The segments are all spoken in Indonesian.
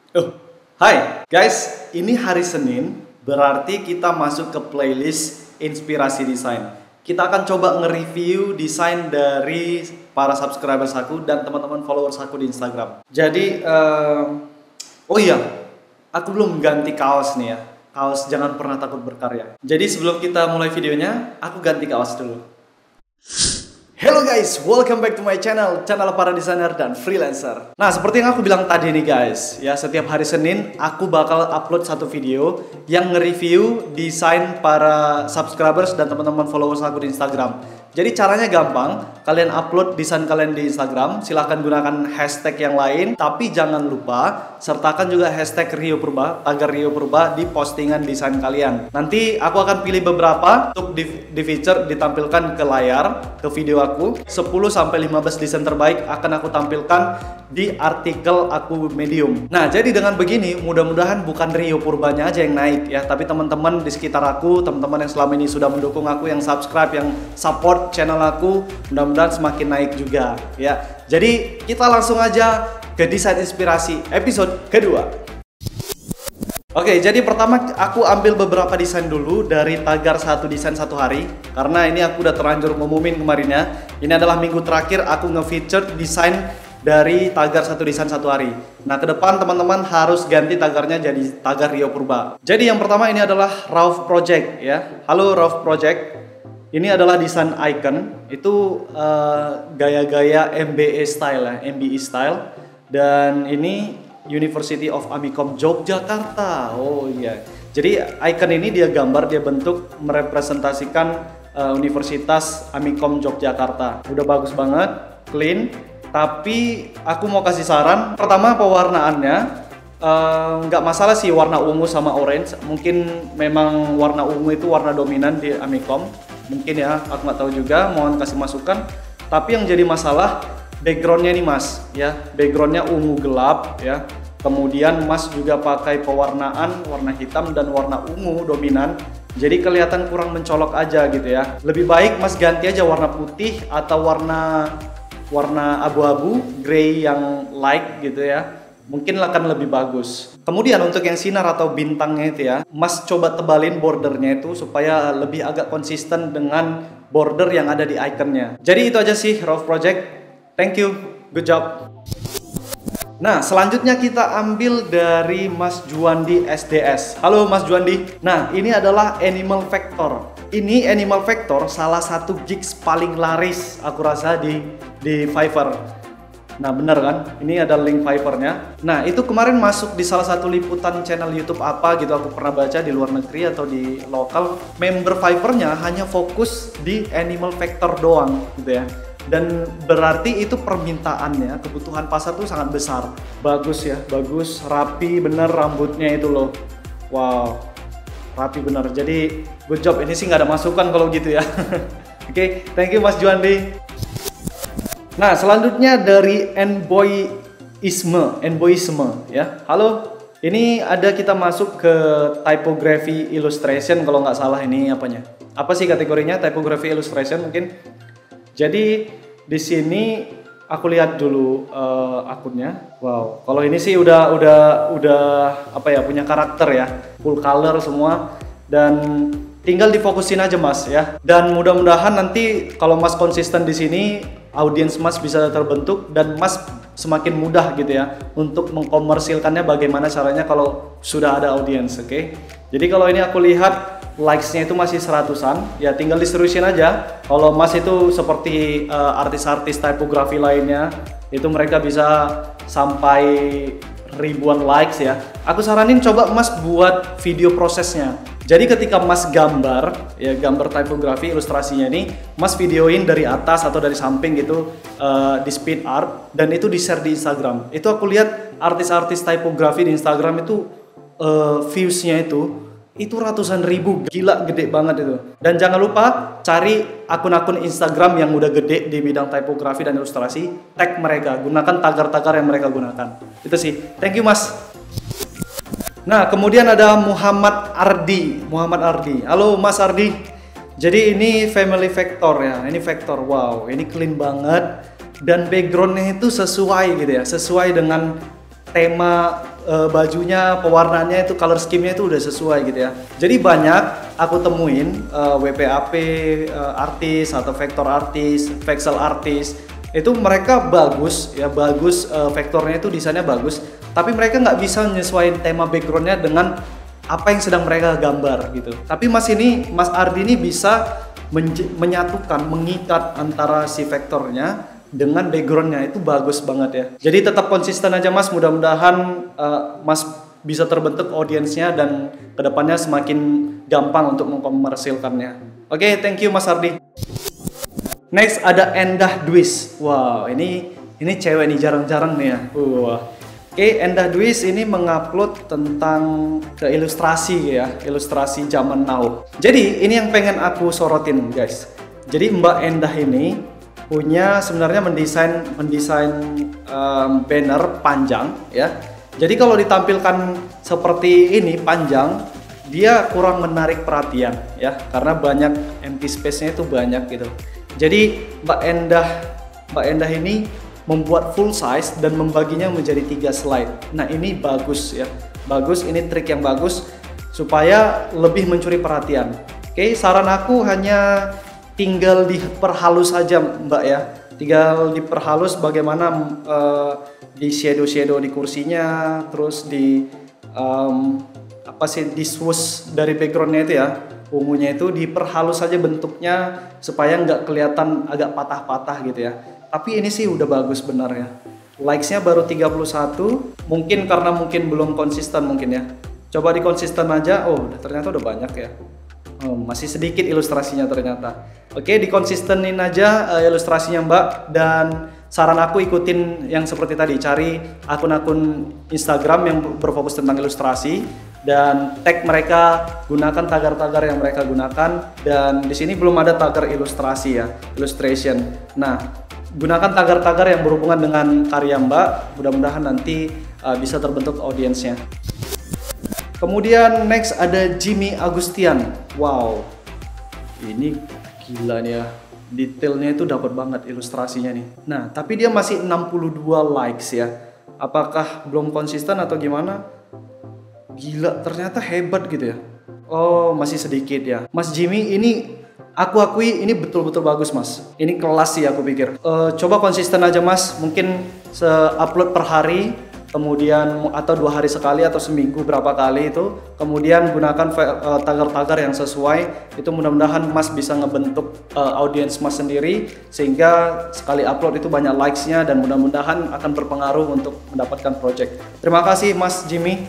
Oh, hai guys, ini hari Senin, berarti kita masuk ke playlist inspirasi desain. Kita akan coba nge-review desain dari para subscribers aku dan teman-teman followers aku di Instagram. Jadi, oh iya, aku belum ganti kaos nih ya. Kaos jangan pernah takut berkarya. Jadi sebelum kita mulai videonya, aku ganti kaos dulu. Hello guys, welcome back to my channel para desainer dan freelancer. Nah, seperti yang aku bilang tadi nih guys, ya setiap hari Senin aku bakal upload satu video yang nge-review desain para subscribers dan teman-teman followers aku di Instagram. Jadi caranya gampang, kalian upload desain kalian di Instagram, silahkan gunakan hashtag yang lain, tapi jangan lupa sertakan juga hashtag Rio Purba, tagar Rio Purba di postingan desain kalian. Nanti aku akan pilih beberapa untuk di feature ditampilkan ke layar, ke video aku. 10-15 desain terbaik akan aku tampilkan di artikel aku Medium. Nah, jadi dengan begini mudah-mudahan bukan Rio Purbanya aja yang naik ya, tapi teman-teman di sekitar aku, teman-teman yang selama ini sudah mendukung aku, yang subscribe, yang support channel aku, mudah-mudahan semakin naik juga ya. Jadi kita langsung aja ke desain inspirasi episode kedua. Oke, jadi pertama aku ambil beberapa desain dulu dari tagar satu desain satu hari, karena ini aku udah terlanjur ngumumin kemarinnya. Ini adalah minggu terakhir aku nge-feature desain dari tagar satu desain satu hari. Nah, ke depan teman-teman harus ganti tagarnya jadi tagar Rio Purba. Jadi yang pertama ini adalah Rauf Project ya. Halo Rauf Project. Ini adalah desain icon, itu gaya-gaya MBA style ya, MBE style. Dan ini University of Amikom Yogyakarta. Oh iya. Jadi icon ini dia gambar, dia bentuk merepresentasikan Universitas Amikom Yogyakarta. Udah bagus banget, clean. Tapi aku mau kasih saran. Pertama pewarnaannya nggak masalah sih warna ungu sama orange. Mungkin memang warna ungu itu warna dominan di Amikom. Mungkin ya, aku nggak tahu juga, mohon kasih masukan. Tapi yang jadi masalah backgroundnya nih mas, ya backgroundnya ungu gelap ya. Kemudian mas juga pakai pewarnaan warna hitam dan warna ungu dominan. Jadi kelihatan kurang mencolok aja gitu ya. Lebih baik mas ganti aja warna putih atau warna abu-abu, grey yang light gitu ya. Mungkin akan lebih bagus. Kemudian untuk yang sinar atau bintangnya itu ya, mas coba tebalin bordernya itu supaya lebih agak konsisten dengan border yang ada di iconnya. Jadi itu aja sih Rauf Project. Thank you, good job. Nah, selanjutnya kita ambil dari Mas Juandi SDS. Halo Mas Juandi. Nah, ini adalah Animal Vector. Ini Animal Vector salah satu gigs paling laris aku rasa di Fiverr. Nah bener kan, ini ada link Fiverr-nya. Nah itu kemarin masuk di salah satu liputan channel YouTube apa gitu, aku pernah baca di luar negeri atau di lokal. Member Fiverr-nya hanya fokus di Animal Vector doang gitu ya. Dan berarti itu permintaannya, kebutuhan pasar tuh sangat besar. Bagus ya, bagus, rapi bener rambutnya itu loh. Wow, rapi bener. Jadi good job, ini sih nggak ada masukan kalau gitu ya. Oke, thank you Mas Juandi. Nah, selanjutnya dari Enboyisme ya. Halo, ini ada kita masuk ke typography illustration kalau nggak salah ini apanya. Apa sih kategorinya? Typography illustration mungkin. Jadi di sini aku lihat dulu akunnya. Wow, kalau ini sih udah apa ya, punya karakter ya, full color semua dan tinggal difokusin aja mas ya. Dan mudah-mudahan nanti kalau mas konsisten di sini, audiens mas bisa terbentuk dan mas semakin mudah gitu ya untuk mengkomersilkannya bagaimana caranya kalau sudah ada audiens, oke? Jadi kalau ini aku lihat likes-nya itu masih 100-an, ya tinggal diserusin aja. Kalau mas itu seperti artis-artis tipografi lainnya, itu mereka bisa sampai ribuan likes ya. Aku saranin coba mas buat video prosesnya. Jadi ketika mas gambar, ya gambar tipografi ilustrasinya ini, mas videoin dari atas atau dari samping gitu di speed art dan itu di share di Instagram. Itu aku lihat artis-artis tipografi di Instagram itu views-nya itu ratusan ribu, gila gede banget itu. Dan jangan lupa cari akun-akun Instagram yang udah gede di bidang tipografi dan ilustrasi, tag mereka, gunakan tagar-tagar yang mereka gunakan. Itu sih. Thank you mas. Nah, kemudian ada Muhammad Ardi. Halo Mas Ardi. Jadi ini family vector ya. Ini vector. Wow, ini clean banget dan backgroundnya itu sesuai gitu ya. Sesuai dengan tema bajunya, pewarnaannya itu color scheme-nya itu udah sesuai gitu ya. Jadi banyak aku temuin WPAP artis atau vektor artis, pixel artis itu mereka bagus ya, bagus vektornya itu desainnya bagus, tapi mereka nggak bisa menyesuaikan tema backgroundnya dengan apa yang sedang mereka gambar gitu. Tapi Mas Ardi ini bisa menyatukan, mengikat antara si vektornya dengan backgroundnya, itu bagus banget ya. Jadi tetap konsisten aja Mas, mudah-mudahan Mas bisa terbentuk audiensnya dan kedepannya semakin gampang untuk mengkomersilkannya. Oke, thank you Mas Ardi. Next ada Endah Dwis. Wow, ini cewek nih, jarang-jarang nih ya. Oke, Endah Dwis ini mengupload tentang ke ilustrasi ya, ilustrasi zaman now. Jadi ini yang pengen aku sorotin guys. Jadi Mbak Endah ini punya sebenarnya mendesain banner panjang ya. Jadi kalau ditampilkan seperti ini panjang, dia kurang menarik perhatian ya, karena banyak empty space-nya itu banyak gitu. Jadi Mbak Endah ini membuat full size dan membaginya menjadi 3 slide. Nah ini bagus ya, bagus, ini trik yang bagus supaya lebih mencuri perhatian. Oke, saran aku hanya tinggal diperhalus saja Mbak ya, tinggal diperhalus bagaimana di shadow di kursinya, terus di di swoosh dari backgroundnya itu ya, ungunya itu diperhalus saja bentuknya supaya nggak kelihatan agak patah-patah gitu ya. Tapi ini sih udah bagus benar ya. Likes-nya baru 31, mungkin karena belum konsisten mungkin ya. Coba dikonsisten aja, ternyata udah banyak ya. Masih sedikit ilustrasinya ternyata. Oke, dikonsistenin aja ilustrasinya Mbak, dan saran aku ikutin yang seperti tadi, cari akun-akun Instagram yang berfokus tentang ilustrasi dan tag mereka, gunakan tagar-tagar yang mereka gunakan, dan di sini belum ada tagar ilustrasi ya, illustration. Nah, gunakan tagar-tagar yang berhubungan dengan karya Mbak, mudah-mudahan nanti bisa terbentuk audiensnya. Kemudian next ada Jimmy Agustian. Wow, ini gila nih ya, detailnya itu dapat banget ilustrasinya nih. Nah, tapi dia masih 62 likes ya. Apakah belum konsisten atau gimana? Gila, ternyata hebat gitu ya. Oh, masih sedikit ya. Mas Jimmy ini aku akui ini betul-betul bagus Mas. Ini kelas sih aku pikir. Coba konsisten aja Mas, mungkin upload per hari, kemudian atau 2 hari sekali atau seminggu berapa kali itu, kemudian gunakan tagar-tagar yang sesuai. Itu mudah-mudahan Mas bisa ngebentuk audiens Mas sendiri, sehingga sekali upload itu banyak likes-nya dan mudah-mudahan akan berpengaruh untuk mendapatkan project. Terima kasih Mas Jimmy.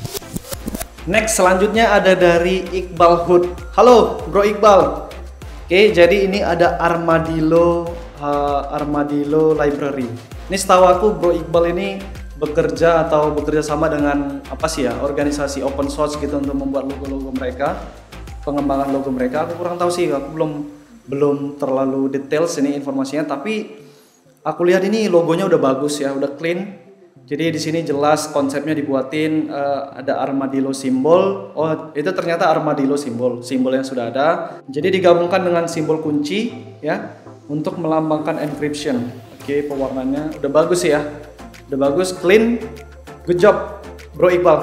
Next selanjutnya ada dari Iqbal Hood. Halo Bro Iqbal. Oke, jadi ini ada Armadillo Library. Ini setahu aku Bro Iqbal ini bekerja sama dengan organisasi open source gitu untuk membuat logo-logo mereka, pengembangan logo mereka. Aku kurang tahu sih, aku belum terlalu detail ini informasinya, tapi aku lihat ini logonya udah bagus ya, udah clean. Jadi di sini jelas konsepnya dibuatin, ada armadillo simbol. Oh, itu ternyata armadillo simbol yang sudah ada. Jadi digabungkan dengan simbol kunci ya untuk melambangkan encryption. Oke, pewarnanya udah bagus ya. Udah bagus, clean, good job Bro Iqbal.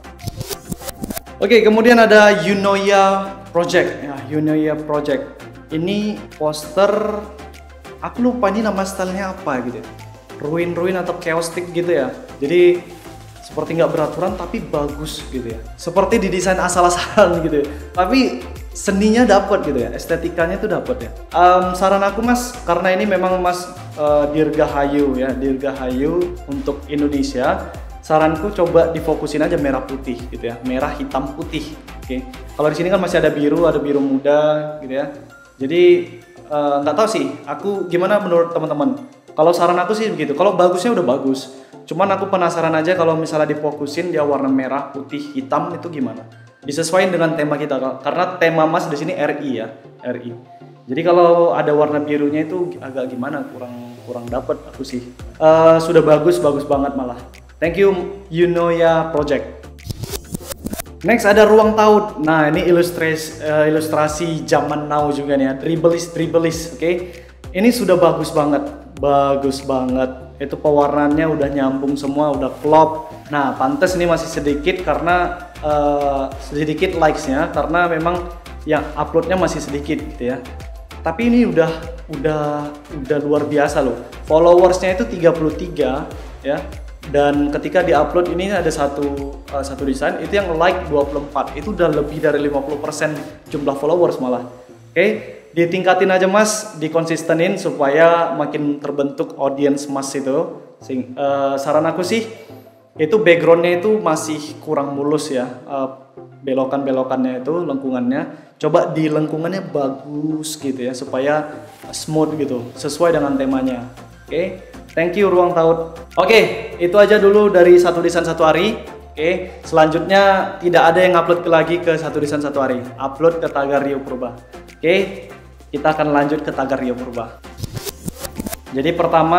Oke, kemudian ada Yunoya Project. Ya, Yunoya Project. Ini poster, aku lupa ini nama stylenya apa gitu. Ruin atau chaotic gitu ya. Jadi seperti nggak beraturan tapi bagus gitu ya. Seperti didesain asal-asalan gitu ya. Tapi seninya dapat gitu ya, estetikanya tuh dapat ya. Saran aku Mas, karena ini memang Mas Dirgahayu ya, Dirgahayu untuk Indonesia, saranku coba difokusin aja merah putih gitu ya, merah hitam putih. Oke. Kalau di sini kan masih ada biru muda gitu ya. Jadi nggak tahu sih, aku gimana menurut teman-teman? Kalau saran aku sih begitu. Kalau bagusnya udah bagus. Cuman aku penasaran aja kalau misalnya difokusin dia warna merah, putih, hitam itu gimana? Disesuaikan dengan tema kita, karena tema Mas di sini RI ya, RI. Jadi kalau ada warna birunya itu agak gimana, kurang dapat aku sih. Sudah bagus banget malah. Thank you Yunoya Project. Next ada Ruang Taut. Nah, ini ilustrasi zaman now juga nih ya, dribblist, oke. Ini sudah bagus banget. Itu pewarnaannya udah nyambung semua, udah klop. Nah, pantes ini masih sedikit karena sedikit likes-nya karena memang yang uploadnya masih sedikit gitu ya. Tapi ini udah luar biasa loh. Followersnya itu 33 ya. Dan ketika diupload ini ada satu desain itu yang like 24. Itu udah lebih dari 50% jumlah followers malah. Oke, ditingkatin aja Mas, dikonsistenin supaya makin terbentuk audience Mas itu. Saran aku sih itu backgroundnya itu masih kurang mulus ya. Belokan-belokannya itu, lengkungannya coba di lengkungannya bagus gitu ya supaya smooth gitu, sesuai dengan temanya. Oke, thank you Ruang Taut. Oke, itu aja dulu dari Satu Desain Satu Hari. Oke, selanjutnya tidak ada yang upload lagi ke Satu Desain Satu Hari, upload ke Tagar Rio Purba. Oke, kita akan lanjut ke Tagar Rio Purba. Jadi pertama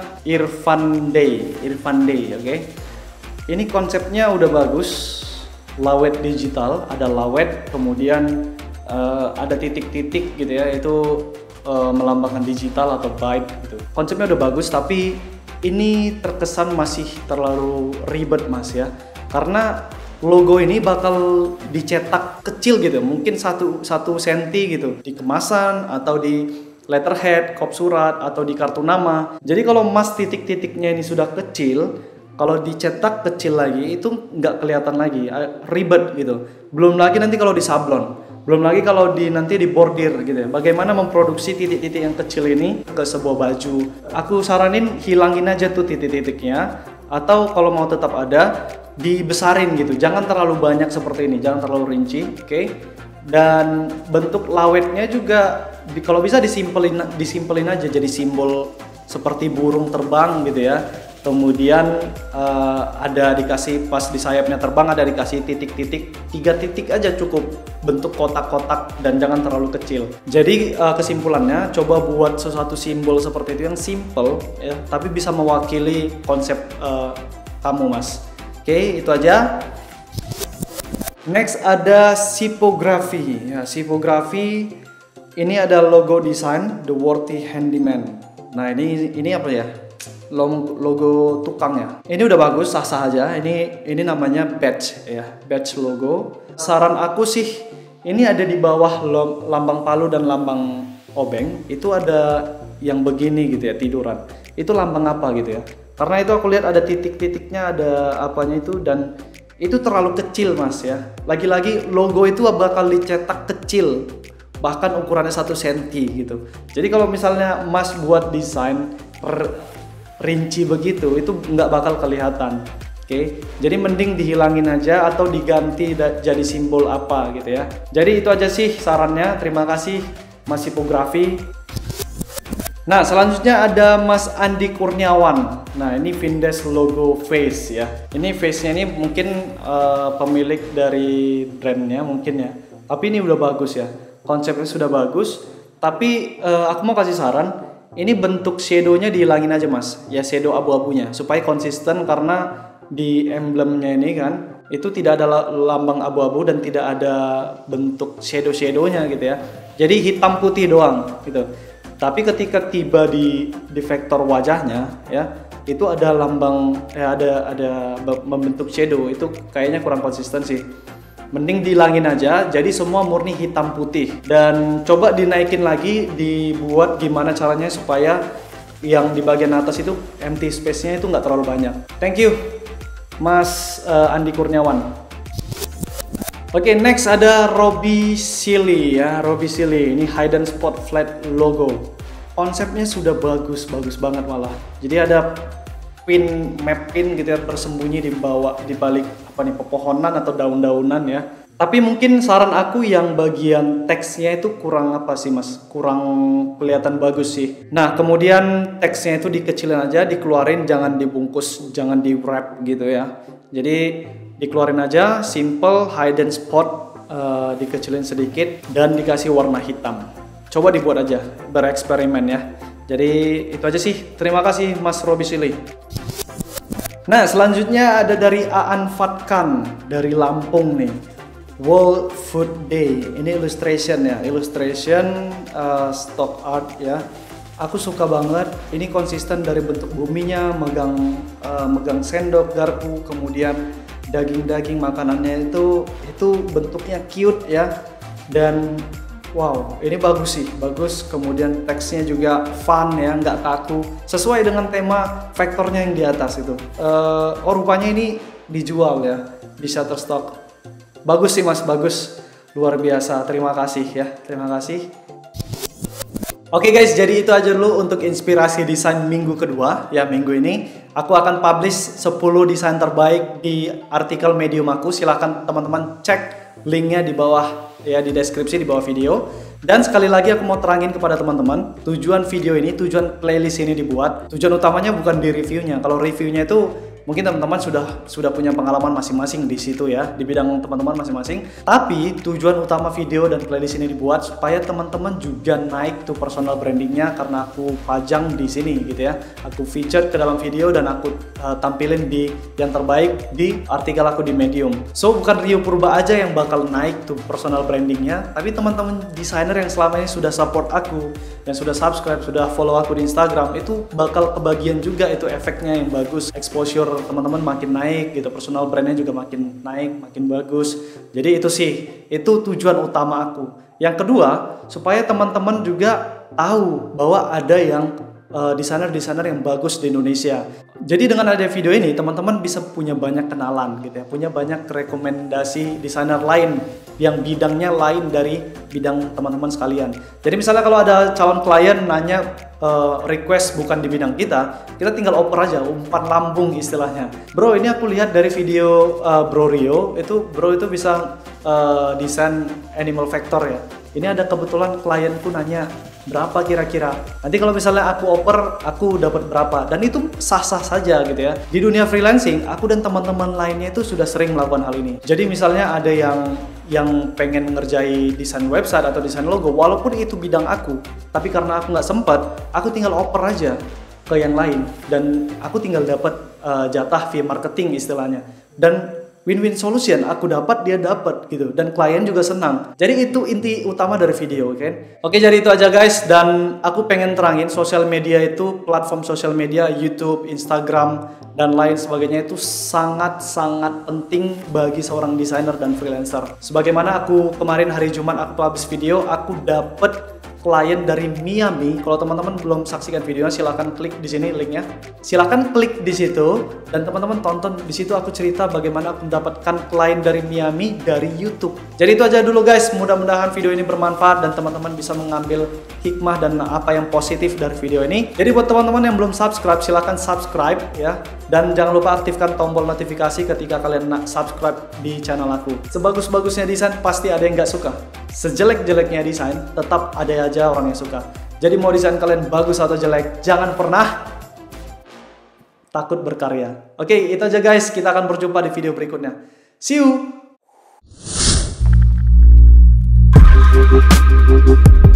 Irfan Day, oke. Ini konsepnya udah bagus, lawet digital, ada lawet, kemudian ada titik-titik gitu ya, itu melambangkan digital atau byte gitu. Konsepnya udah bagus, tapi ini terkesan masih terlalu ribet Mas ya, karena logo ini bakal dicetak kecil gitu, mungkin 1 senti gitu di kemasan atau di letterhead, kop surat atau di kartu nama. Jadi kalau Mas titik-titiknya ini sudah kecil, kalau dicetak kecil lagi itu nggak kelihatan lagi, ribet gitu. Belum lagi nanti kalau di sablon, belum lagi kalau nanti di bordir gitu ya. Bagaimana memproduksi titik-titik yang kecil ini ke sebuah baju? Aku saranin hilangin aja tuh titik-titiknya, atau kalau mau tetap ada dibesarin gitu. Jangan terlalu banyak seperti ini, jangan terlalu rinci, oke? Dan bentuk lawetnya juga kalau bisa disimpelin aja jadi simbol seperti burung terbang gitu ya. Kemudian ada dikasih pas di sayapnya terbang ada dikasih titik-titik, 3 titik aja cukup, bentuk kotak-kotak dan jangan terlalu kecil. Jadi kesimpulannya coba buat sesuatu simbol seperti itu yang simple ya, tapi bisa mewakili konsep kamu Mas. Oke, itu aja. Next ada sipografi. Ya, sipografi ini ada logo desain The Worthy Handyman. Nah, ini apa ya? Logo tukangnya. Ini udah bagus, sah-sah aja. Ini namanya badge ya, badge logo. Saran aku sih ini ada di bawah lambang Palu dan lambang obeng. Itu ada yang begini gitu ya, tiduran. Itu lambang apa gitu ya? Karena itu aku lihat ada titik-titiknya, ada apanya itu, dan itu terlalu kecil Mas ya. Lagi-lagi logo itu bakal dicetak kecil, bahkan ukurannya 1 senti gitu. Jadi kalau misalnya Mas buat desain rinci begitu, itu nggak bakal kelihatan. Oke, jadi mending dihilangin aja atau diganti jadi simbol apa gitu ya. Jadi itu aja sih sarannya. Terima kasih Mas Sipografi. Nah, selanjutnya ada Mas Andi Kurniawan. Nah, ini Vindes logo face ya. Ini face-nya ini mungkin pemilik dari brandnya mungkin ya. Tapi ini udah bagus ya. Konsepnya sudah bagus. Tapi aku mau kasih saran. Ini bentuk shadow-nya dihilangin aja Mas. Ya shadow abu-abunya supaya konsisten, karena di emblemnya ini kan itu tidak ada lambang abu-abu dan tidak ada bentuk shadow-shadownya gitu ya. Jadi hitam putih doang gitu. Tapi ketika tiba di vektor wajahnya ya, itu ada lambang ada membentuk shadow, itu kayaknya kurang konsisten sih. Mending dihilangin aja, jadi semua murni hitam putih. Dan coba dinaikin lagi, dibuat gimana caranya supaya yang di bagian atas itu empty space-nya itu nggak terlalu banyak. Thank you Mas Andi Kurniawan. Oke, next ada Robi Silly ya, Robi Silly. Ini hidden spot flat logo. Konsepnya sudah bagus banget malah. Jadi ada map pin gitu ya, tersembunyi di balik apa nih, pepohonan atau daun-daunan ya. Tapi mungkin saran aku yang bagian teksnya itu kurang apa sih Mas? Kurang kelihatan bagus sih. Nah, kemudian teksnya itu dikecilin aja, dikeluarin, jangan dibungkus, jangan di wrap gitu ya. Jadi dikeluarin aja, simple hidden spot, dikecilin sedikit dan dikasih warna hitam. Coba dibuat aja, bereksperimen ya. Jadi itu aja sih. Terima kasih Mas Robi Silly. Nah, selanjutnya ada dari Aan Fatkan dari Lampung nih. World Food Day. Ini illustration ya, illustration stock art ya. Aku suka banget, ini konsisten dari bentuk buminya, megang sendok, garpu, kemudian daging-daging makanannya itu bentuknya cute ya. Dan wow, ini bagus sih, bagus. Kemudian teksnya juga fun ya, nggak kaku, sesuai dengan tema faktornya yang di atas itu. Oh rupanya ini dijual ya di Shutterstock. Bagus sih mas, bagus, luar biasa. Terima kasih ya, terima kasih. Oke guys, jadi itu aja dulu untuk inspirasi desain minggu kedua ya. Minggu ini aku akan publish 10 desain terbaik di artikel Medium aku. Silahkan teman-teman cek linknya di bawah ya, di deskripsi di bawah video. Dan sekali lagi aku mau terangin kepada teman-teman, tujuan video ini, tujuan playlist ini dibuat, tujuan utamanya bukan di reviewnya. Kalau reviewnya itu mungkin teman-teman sudah punya pengalaman masing-masing di situ ya, di bidang teman-teman masing-masing. Tapi tujuan utama video dan playlist ini dibuat supaya teman-teman juga naik tuh personal brandingnya, karena aku pajang di sini gitu ya. Aku feature ke dalam video dan aku tampilin di yang terbaik di artikel aku di Medium. So bukan Rio Purba aja yang bakal naik tuh personal brandingnya, tapi teman-teman desainer yang selama ini sudah support aku, yang sudah subscribe, sudah follow aku di Instagram, itu bakal kebagian juga itu efeknya yang bagus. Exposure teman-teman makin naik gitu, personal brandnya juga makin naik, makin bagus. Jadi itu sih, itu tujuan utama aku. Yang kedua, supaya teman-teman juga tahu bahwa ada yang desainer-desainer yang bagus di Indonesia. Jadi dengan ada video ini, teman-teman bisa punya banyak kenalan gitu ya, punya banyak rekomendasi desainer lain yang bidangnya lain dari bidang teman-teman sekalian. Jadi misalnya kalau ada calon klien nanya request bukan di bidang kita tinggal oper aja, umpan lambung istilahnya. Bro, ini aku lihat dari video Bro Rio, Bro itu bisa desain animal vector ya. Ini ada kebetulan klienku nanya berapa kira-kira. Nanti kalau misalnya aku oper, aku dapat berapa. Dan itu sah-sah saja gitu ya. Di dunia freelancing, aku dan teman-teman lainnya itu sudah sering melakukan hal ini. Jadi misalnya ada yang pengen ngerjain desain website atau desain logo, walaupun itu bidang aku, tapi karena aku nggak sempat, aku tinggal oper aja ke yang lain. Dan aku tinggal dapat jatah via marketing istilahnya. Dan win-win solution, aku dapat, dia dapat gitu, dan klien juga senang. Jadi itu inti utama dari video, oke? Oke, jadi itu aja guys. Dan aku pengen terangin, sosial media itu, platform sosial media, YouTube, Instagram, dan lain sebagainya itu sangat-sangat penting bagi seorang desainer dan freelancer. Sebagaimana aku kemarin hari Jumat aku publish video, aku dapat klien dari Miami. Kalau teman-teman belum saksikan videonya, silahkan klik di sini linknya. Silahkan klik di situ dan teman-teman tonton. Di situ aku cerita bagaimana aku mendapatkan klien dari Miami dari YouTube. Jadi itu aja dulu guys. Mudah-mudahan video ini bermanfaat dan teman-teman bisa mengambil hikmah dan apa yang positif dari video ini. Jadi buat teman-teman yang belum subscribe, silahkan subscribe ya. Dan jangan lupa aktifkan tombol notifikasi ketika kalian subscribe di channel aku. Sebagus-bagusnya desain pasti ada yang nggak suka. Sejelek-jeleknya desain tetap ada aja orang yang suka. Jadi mau desain kalian bagus atau jelek, jangan pernah takut berkarya. Oke, itu aja guys. Kita akan berjumpa di video berikutnya. See you.